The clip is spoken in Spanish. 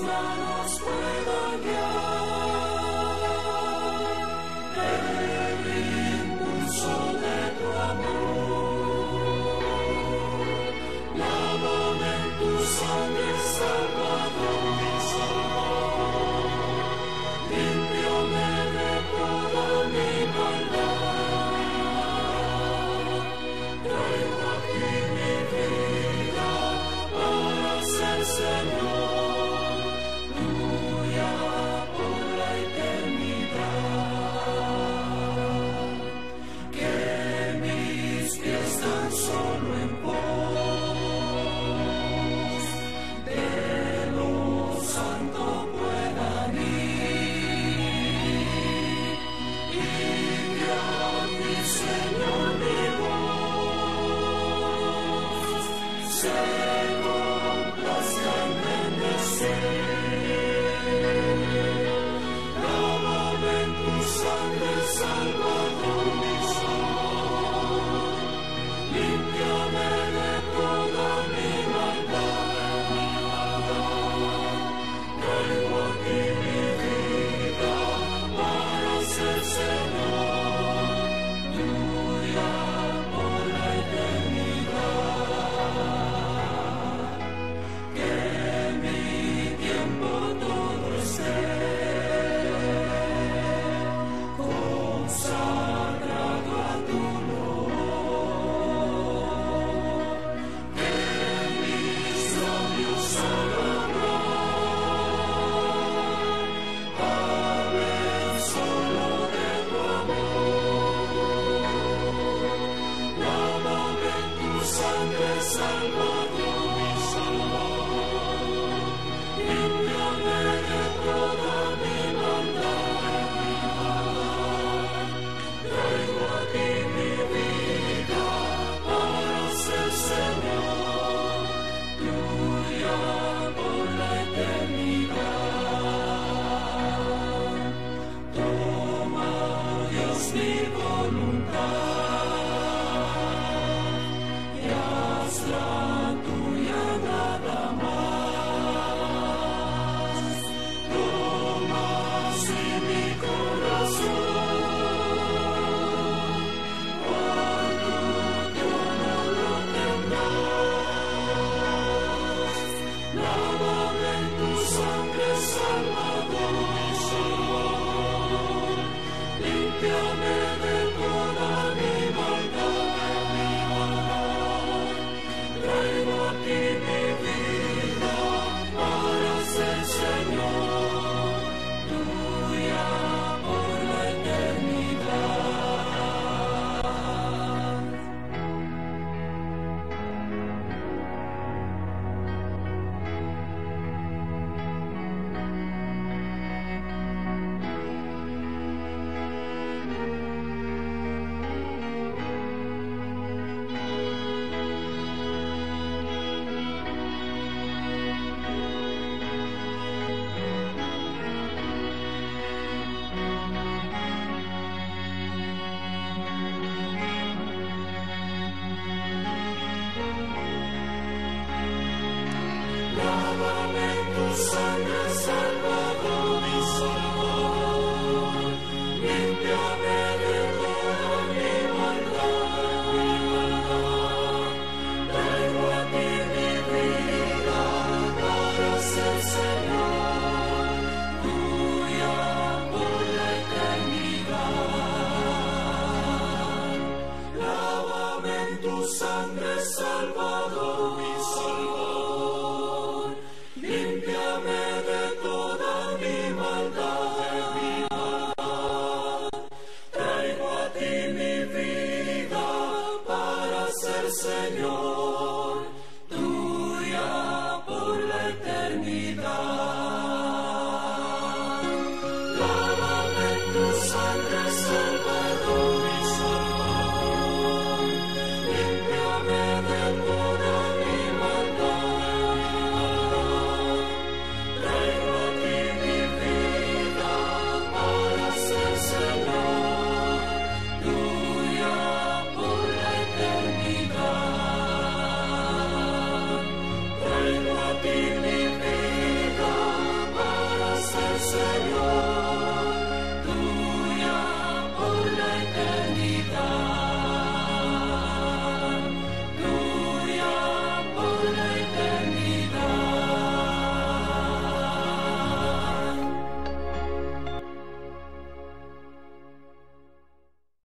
manos puedan guiar el impulso de tu amor. Lávame en tu sangre, Salvador. Límpiame de toda mi maldad. Traigo aquí mi vida para ser Señor, tuya por la eternidad. Que mis pies tan solo en pos de lo santo puedan ir, y que a ti, Señor, mi voz se complazca en bendecer. Lávame en tu sangre, Salvador. Límpiame de toda mi maldad. Traigo aquí mi vida para ser Señor, tuya por la eternidad. Que mi tiempo todo esté consagrado a tu honor. Que mis labios hablen solo de tu amor. Lávame en tu sangre, Salvador. Límpiame de toda mi maldad. Traigo a ti mi vida para ser Señor, tuya por la eternidad. Toma, Dios, mi voluntad y hazla tuya nada más. Toma así mi corazón, cuando tú no lo tendrás. Lávame en tu sangre, Salvador. Límpiame de toda mi maldad. Traigo a ti mi vida para ser Señor, tuya por la eternidad. Lávame en tu sangre, Salvador.